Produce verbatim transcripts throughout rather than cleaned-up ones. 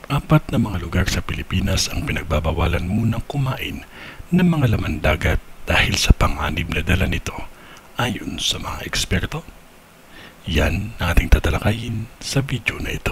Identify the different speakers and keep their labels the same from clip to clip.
Speaker 1: Apat na mga lugar sa Pilipinas ang pinagbabawalan munang kumain ng mga laman dagat dahil sa panganib na dala nito ayon sa mga eksperto. Yan ang ating tatalakayin sa video na ito.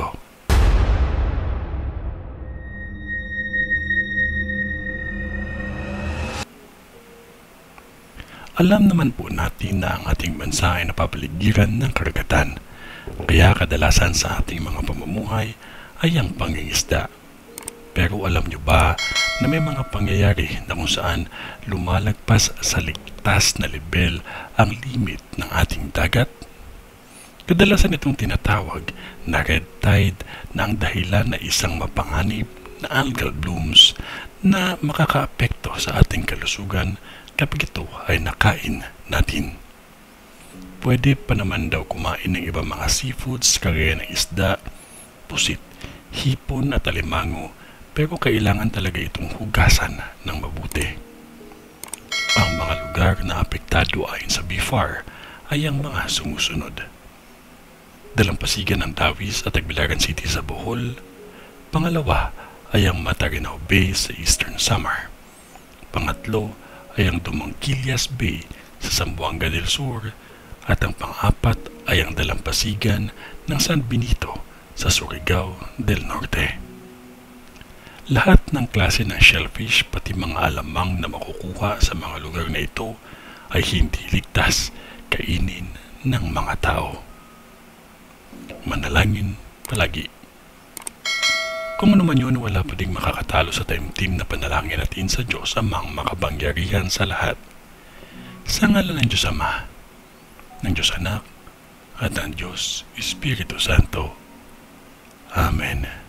Speaker 1: Alam naman po natin na ang ating bansa ay napapaligiran ng karagatan, kaya kadalasan sa ating mga pamumuhay ay ang pangingisda. Pero alam nyo ba na may mga pangyayari na kung saan lumalagpas sa ligtas na level ang limit ng ating dagat? Kadalasan itong tinatawag na red tide na ang dahilan na isang mapanganib na algal blooms na makakaapekto sa ating kalusugan kapag ito ay nakain natin. Pwede pa naman daw kumain ng ibang mga seafoods kagaya ng isda, pusit, hipon at alimango, pero kailangan talaga itong hugasan ng mabuti. Ang mga lugar na apektado ayon sa B F A R ay ang mga sumusunod: dalampasigan ng Dawis at Tagbilaran City sa Bohol. Pangalawa ay ang Matarinaw Bay sa Eastern Samar. Pangatlo ay ang Dumangquillas Bay sa Zamboanga del Sur, at ang pang-apat ay ang dalampasigan ng San Benito sa Surigao del Norte. Lahat ng klase ng shellfish pati mga alamang na makukuha sa mga lugar na ito ay hindi ligtas kainin ng mga tao. Manalangin palagi. Kung ano man yun, wala pa ding makakatalo sa taimtim na panalangin natin sa Diyos amang makapangyarihan sa lahat. Sa ngalan ng Diyos Ama, ng Diyos Anak, at ng Diyos Espiritu Santo. Amen.